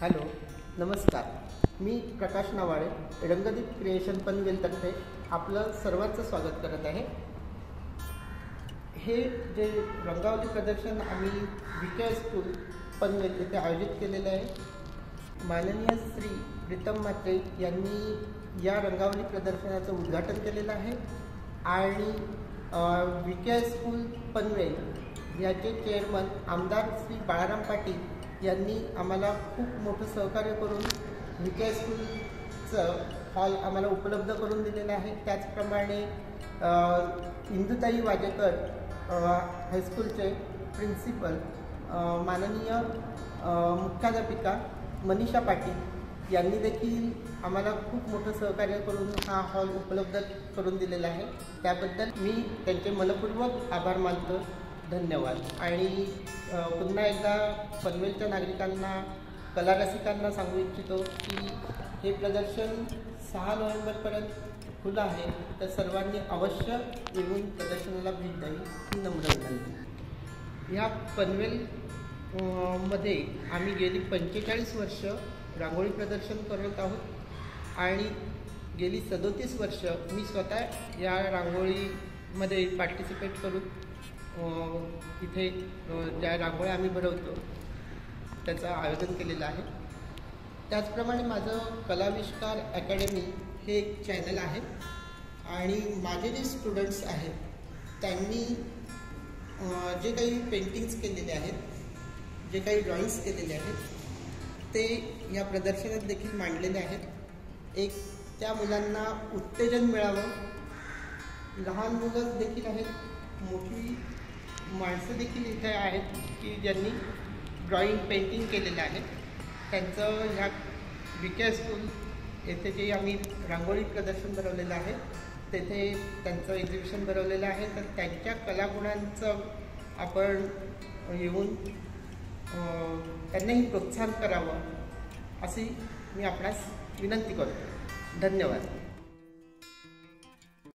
Hello, नमस्कार. मी प्रकाश Navale, रंगदीप creation पनवेलतर्फे आपलं सर्वांचं स्वागत करत आहे. हे जे रंगावली प्रदर्शन आम्ही विके स्कूल पनवेल येथे आयोजित केलेलं आहे. माननीय श्री प्रीतम म्हात्रे यांनी या रंगावली प्रदर्शनाचं उद्घाटन केलेलं आहे आणि विके स्कूल पनवेल याचे चेअरमन आमदार श्री बाळाराम पाटील यांनी आम्हाला खूप मोठं सहकार्य करून विके स्कूलचं हॉल आम्हाला उपलब्ध करून दिलेलं आहे. त्याचप्रमाणे इंदुताई वाजेकर हायस्कूलचे प्रिन्सिपल माननीय मुख्याध्यापिका मनीषा पाटील यांनी देखील आम्हाला खूप मोठं सहकार्य करून हा हॉल उपलब्ध करून दिलेला आहे. त्याबद्दल मी त्यांचे मनपूर्वक आभार मानतो. धन्यवाद. आणि पुन्हा एकदा पनवेलच्या नागरिकांना, कलारसिकांना सांगू इच्छितो की हे प्रदर्शन 6 नोव्हेंबरपर्यंत खुलं आहे, तर सर्वांनी अवश्य येऊन प्रदर्शनाला भेट द्यावी ही नम्र विनंती. ह्या पनवेल मध्ये आम्ही गेली 45 वर्ष रांगोळी प्रदर्शन करत आहोत आणि गेली 37 वर्ष मी स्वतः या रांगोळीमध्ये पार्टिसिपेट करून इथे ज्या रांगोळ्या आम्ही बनवतो त्याचं आयोजन केलेलं आहे. त्याचप्रमाणे माझं कलाविष्कार अकॅडमी हे एक चॅनल आहे आणि माझे जे स्टुडंट्स आहेत त्यांनी जे काही पेंटिंग्स केलेले आहेत, जे काही ड्रॉइंग्स केलेले आहेत ते या प्रदर्शनात देखील मांडलेले आहेत. एक त्या मुलांना उत्तेजन मिळावं. लहान मुलं देखील आहेत, मोठी माणसं देखील इथे आहेत की ज्यांनी ड्रॉइंग पेंटिंग केलेलं आहे. त्यांचं ह्या विके स्कूल येथे जे आम्ही रांगोळी प्रदर्शन भरवलेलं आहे तेथे त्यांचं एक्झिबिशन भरवलेलं आहे. तर त्यांच्या कलागुणांचं आपण येऊन त्यांनाही प्रोत्साहन करावं अशी मी आपणास विनंती करतो. धन्यवाद.